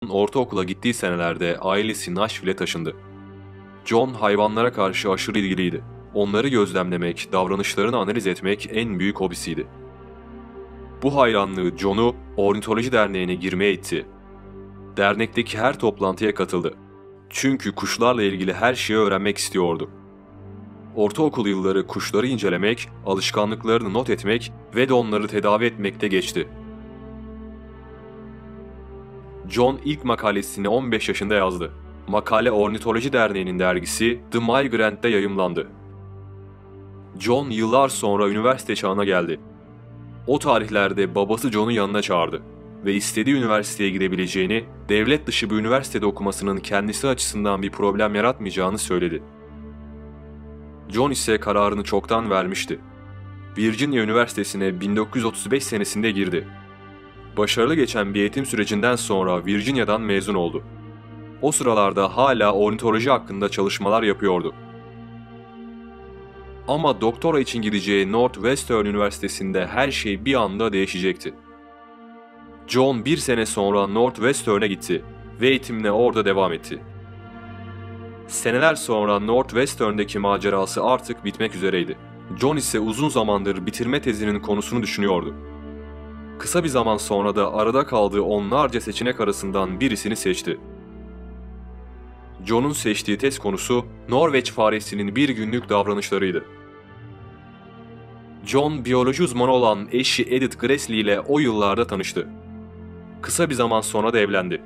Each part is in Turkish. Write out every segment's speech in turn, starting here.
ortaokula gittiği senelerde ailesi Nashville'e taşındı. John hayvanlara karşı aşırı ilgiliydi. Onları gözlemlemek, davranışlarını analiz etmek en büyük hobisiydi. Bu hayranlığı John'u Ornitoloji Derneği'ne girmeye itti. Dernekteki her toplantıya katıldı. Çünkü kuşlarla ilgili her şeyi öğrenmek istiyordu. Ortaokul yılları kuşları incelemek, alışkanlıklarını not etmek ve de onları tedavi etmekte geçti. John ilk makalesini 15 yaşında yazdı. Makale Ornitoloji Derneği'nin dergisi The Migrant'te yayımlandı. John yıllar sonra üniversite çağına geldi. O tarihlerde babası John'u yanına çağırdı ve istediği üniversiteye girebileceğini, devlet dışı bir üniversitede okumasının kendisi açısından bir problem yaratmayacağını söyledi. John ise kararını çoktan vermişti. Virginia Üniversitesi'ne 1935 senesinde girdi. Başarılı geçen bir eğitim sürecinden sonra Virginia'dan mezun oldu. O sıralarda hala ornitoloji hakkında çalışmalar yapıyordu. Ama doktora için gideceği Northwestern Üniversitesi'nde her şey bir anda değişecekti. John bir sene sonra Northwestern'e gitti ve eğitimine orada devam etti. Seneler sonra Northwestern'deki macerası artık bitmek üzereydi. John ise uzun zamandır bitirme tezinin konusunu düşünüyordu. Kısa bir zaman sonra da arada kaldığı onlarca seçenek arasından birisini seçti. John'un seçtiği tez konusu Norveç faresinin bir günlük davranışlarıydı. John, biyoloji uzmanı olan eşi Edith Grassley ile o yıllarda tanıştı. Kısa bir zaman sonra da evlendi.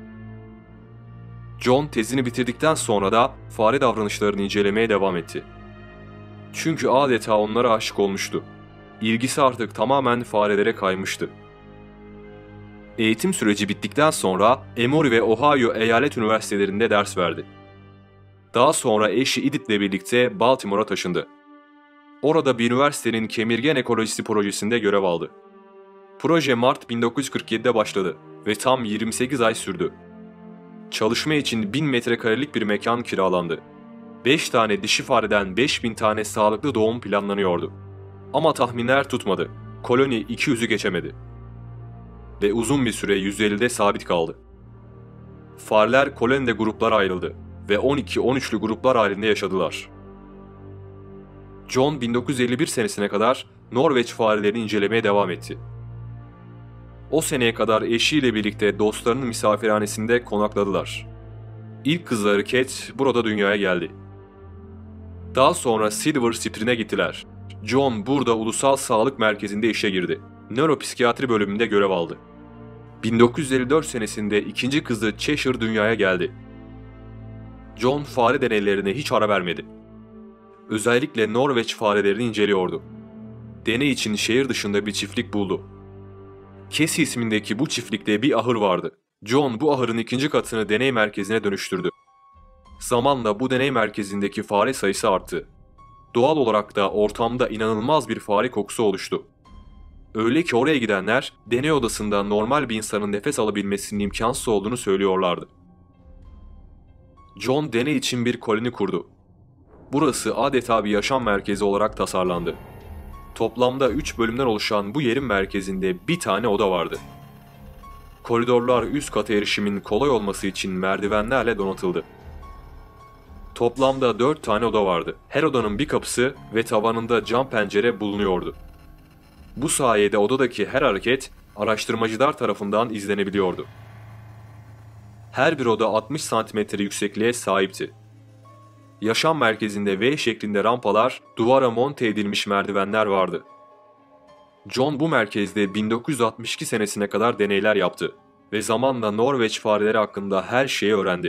John tezini bitirdikten sonra da fare davranışlarını incelemeye devam etti. Çünkü adeta onlara aşık olmuştu. İlgisi artık tamamen farelere kaymıştı. Eğitim süreci bittikten sonra Emory ve Ohio eyalet üniversitelerinde ders verdi. Daha sonra eşi Edith ile birlikte Baltimore'a taşındı. Orada bir üniversitenin kemirgen ekolojisi projesinde görev aldı. Proje Mart 1947'de başladı ve tam 28 ay sürdü. Çalışma için 1000 metrekarelik bir mekan kiralandı. 5 tane dişi fareden 5000 tane sağlıklı doğum planlanıyordu. Ama tahminler tutmadı. Koloni 200'ü geçemedi. Ve uzun bir süre 150'de sabit kaldı. Fareler kolonide gruplara ayrıldı ve 12-13'lü gruplar halinde yaşadılar. John 1951 senesine kadar Norveç farelerini incelemeye devam etti. O seneye kadar eşiyle birlikte dostlarının misafirhanesinde konakladılar. İlk kızları Cat burada dünyaya geldi. Daha sonra Silver Spring'e gittiler. John burada Ulusal Sağlık Merkezi'nde işe girdi. Nöropsikiyatri bölümünde görev aldı. 1954 senesinde ikinci kızı Cheshire dünyaya geldi. John fare deneylerine hiç ara vermedi. Özellikle Norveç farelerini inceliyordu. Deney için şehir dışında bir çiftlik buldu. Casey ismindeki bu çiftlikte bir ahır vardı. John bu ahırın ikinci katını deney merkezine dönüştürdü. Zamanla bu deney merkezindeki fare sayısı arttı. Doğal olarak da ortamda inanılmaz bir fare kokusu oluştu. Öyle ki oraya gidenler deney odasında normal bir insanın nefes alabilmesinin imkansız olduğunu söylüyorlardı. John deney için bir koloni kurdu. Burası adeta bir yaşam merkezi olarak tasarlandı. Toplamda 3 bölümden oluşan bu yerin merkezinde bir tane oda vardı. Koridorlar üst kata erişimin kolay olması için merdivenlerle donatıldı. Toplamda 4 tane oda vardı. Her odanın bir kapısı ve tavanında cam pencere bulunuyordu. Bu sayede odadaki her hareket araştırmacılar tarafından izlenebiliyordu. Her bir oda 60 santimetre yüksekliğe sahipti. Yaşam merkezinde V şeklinde rampalar, duvara monte edilmiş merdivenler vardı. John bu merkezde 1962 senesine kadar deneyler yaptı ve zamanla Norveç fareleri hakkında her şeyi öğrendi.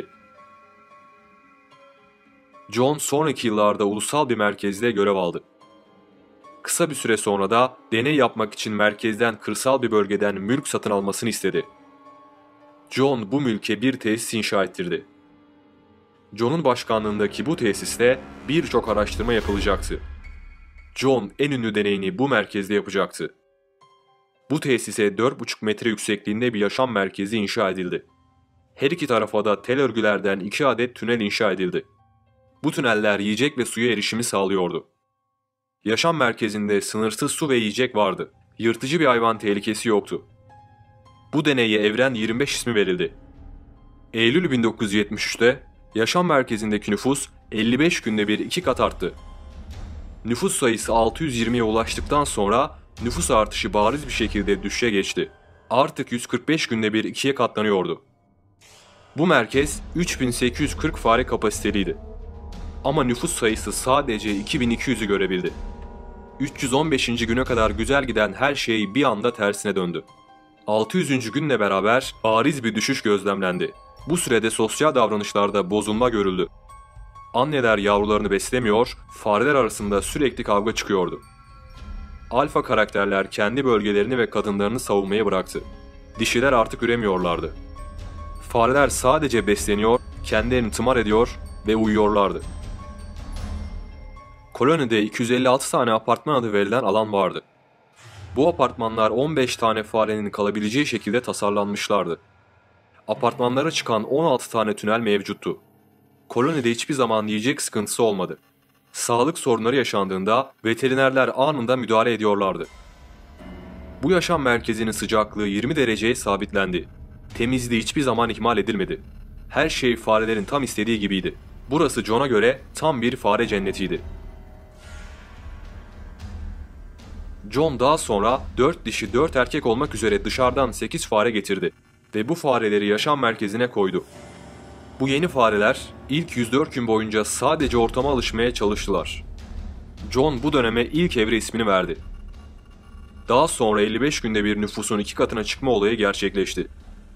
John sonraki yıllarda ulusal bir merkezde görev aldı. Kısa bir süre sonra da deney yapmak için merkezden kırsal bir bölgeden mülk satın almasını istedi. John bu mülke bir tesis inşa ettirdi. John'un başkanlığındaki bu tesiste birçok araştırma yapılacaktı. John en ünlü deneyini bu merkezde yapacaktı. Bu tesise 4,5 metre yüksekliğinde bir yaşam merkezi inşa edildi. Her iki tarafa da tel örgülerden 2 adet tünel inşa edildi. Bu tüneller yiyecek ve suya erişimi sağlıyordu. Yaşam merkezinde sınırsız su ve yiyecek vardı. Yırtıcı bir hayvan tehlikesi yoktu. Bu deneye Evren 25 ismi verildi. Eylül 1973'te yaşam merkezindeki nüfus 55 günde bir 2 kat arttı. Nüfus sayısı 620'ye ulaştıktan sonra nüfus artışı bariz bir şekilde düşüşe geçti. Artık 145 günde bir 2'ye katlanıyordu. Bu merkez 3840 fare kapasiteliydi. Ama nüfus sayısı sadece 2200'ü görebildi. 315. güne kadar güzel giden her şey bir anda tersine döndü. 600. günle beraber bariz bir düşüş gözlemlendi. Bu sürede sosyal davranışlarda bozulma görüldü. Anneler yavrularını beslemiyor, fareler arasında sürekli kavga çıkıyordu. Alfa karakterler kendi bölgelerini ve kadınlarını savunmayı bıraktı. Dişiler artık üremiyorlardı. Fareler sadece besleniyor, kendilerini tımar ediyor ve uyuyorlardı. Kolonide 256 tane apartman adı verilen alan vardı. Bu apartmanlar 15 tane farenin kalabileceği şekilde tasarlanmışlardı. Apartmanlara çıkan 16 tane tünel mevcuttu. Kolonide hiçbir zaman yiyecek sıkıntısı olmadı. Sağlık sorunları yaşandığında veterinerler anında müdahale ediyorlardı. Bu yaşam merkezinin sıcaklığı 20 dereceye sabitlendi. Temizliği hiçbir zaman ihmal edilmedi. Her şey farelerin tam istediği gibiydi. Burası John'a göre tam bir fare cennetiydi. John daha sonra 4 dişi 4 erkek olmak üzere dışarıdan 8 fare getirdi ve bu fareleri yaşam merkezine koydu. Bu yeni fareler ilk 104 gün boyunca sadece ortama alışmaya çalıştılar. John bu döneme ilk evre ismini verdi. Daha sonra 55 günde bir nüfusun 2 katına çıkma olayı gerçekleşti.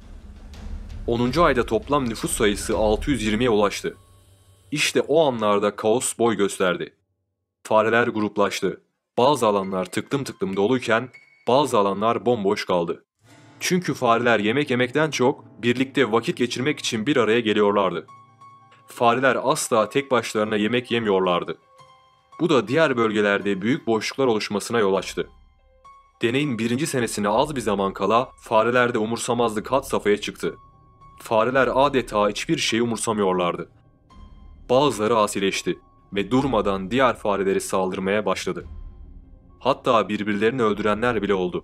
10. ayda toplam nüfus sayısı 620'ye ulaştı. İşte o anlarda kaos boy gösterdi. Fareler gruplaştı. Bazı alanlar tıklım tıklım doluyken bazı alanlar bomboş kaldı. Çünkü fareler yemek yemekten çok birlikte vakit geçirmek için bir araya geliyorlardı. Fareler asla tek başlarına yemek yemiyorlardı. Bu da diğer bölgelerde büyük boşluklar oluşmasına yol açtı. Deneyin 1. senesine az bir zaman kala farelerde umursamazlık had safhaya çıktı. Fareler adeta hiçbir şeyi umursamıyorlardı. Bazıları asileşti ve durmadan diğer fareleri saldırmaya başladı. Hatta birbirlerini öldürenler bile oldu.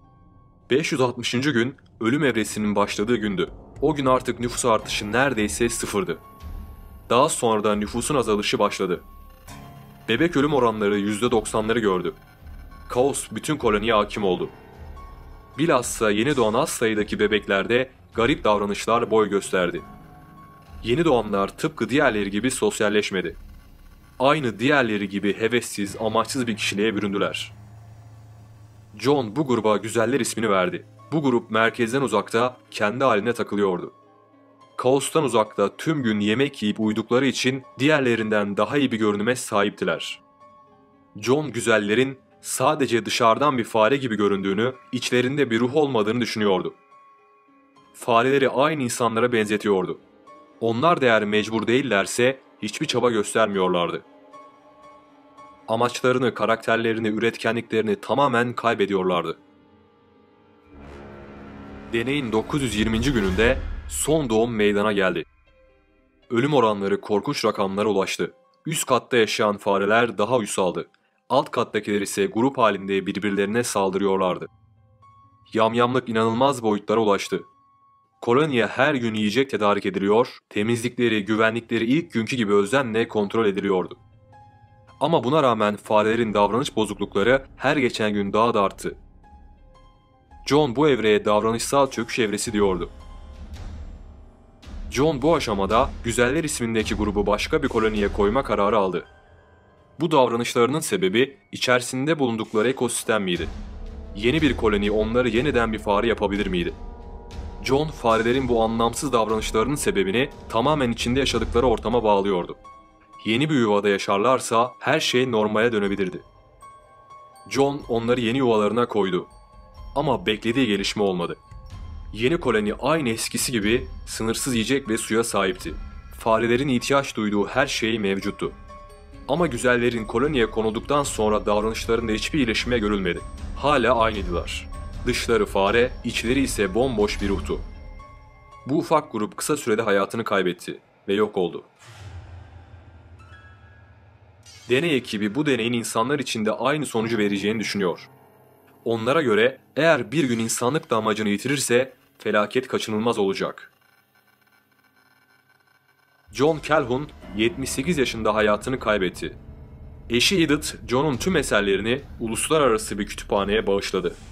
560. gün ölüm evresinin başladığı gündü. O gün artık nüfus artışı neredeyse sıfırdı. Daha sonra da nüfusun azalışı başladı. Bebek ölüm oranları %90'ları gördü. Kaos bütün koloniye hakim oldu. Bilhassa yeni doğan az sayıdaki bebeklerde garip davranışlar boy gösterdi. Yeni doğanlar tıpkı diğerleri gibi sosyalleşmedi. Aynı diğerleri gibi hevessiz, amaçsız bir kişiliğe büründüler. John bu gruba güzeller ismini verdi. Bu grup merkezden uzakta kendi haline takılıyordu. Kaostan uzakta tüm gün yemek yiyip uyudukları için diğerlerinden daha iyi bir görünüme sahiptiler. John güzellerin sadece dışarıdan bir fare gibi göründüğünü, içlerinde bir ruh olmadığını düşünüyordu. Fareleri aynı insanlara benzetiyordu. Onlar da eğer mecbur değillerse hiçbir çaba göstermiyorlardı. Amaçlarını, karakterlerini, üretkenliklerini tamamen kaybediyorlardı. Deneyin 920. gününde son doğum meydana geldi. Ölüm oranları korkunç rakamlara ulaştı. Üst katta yaşayan fareler daha uysaldı. Alt kattakiler ise grup halinde birbirlerine saldırıyorlardı. Yamyamlık inanılmaz boyutlara ulaştı. Koloniye her gün yiyecek tedarik ediliyor, temizlikleri, güvenlikleri ilk günkü gibi özenle kontrol ediliyordu. Ama buna rağmen farelerin davranış bozuklukları her geçen gün daha da arttı. John bu evreye davranışsal çöküş evresi diyordu. John bu aşamada Güzeller ismindeki grubu başka bir koloniye koyma kararı aldı. Bu davranışlarının sebebi içerisinde bulundukları ekosistem miydi? Yeni bir koloni onları yeniden bir fare yapabilir miydi? John farelerin bu anlamsız davranışlarının sebebini tamamen içinde yaşadıkları ortama bağlıyordu. Yeni bir yuvada yaşarlarsa her şey normale dönebilirdi. John onları yeni yuvalarına koydu. Ama beklediği gelişme olmadı. Yeni koloni aynı eskisi gibi sınırsız yiyecek ve suya sahipti. Farelerin ihtiyaç duyduğu her şey mevcuttu. Ama güzellerin koloniye konulduktan sonra davranışlarında hiçbir iyileşme görülmedi. Hala aynıydılar. Dışları fare, içleri ise bomboş bir ruhtu. Bu ufak grup kısa sürede hayatını kaybetti ve yok oldu. Deney ekibi bu deneyin insanlar için de aynı sonucu vereceğini düşünüyor. Onlara göre eğer bir gün insanlık da amacını yitirirse felaket kaçınılmaz olacak. John Calhoun 78 yaşında hayatını kaybetti. Eşi Edith, John'un tüm eserlerini uluslararası bir kütüphaneye bağışladı.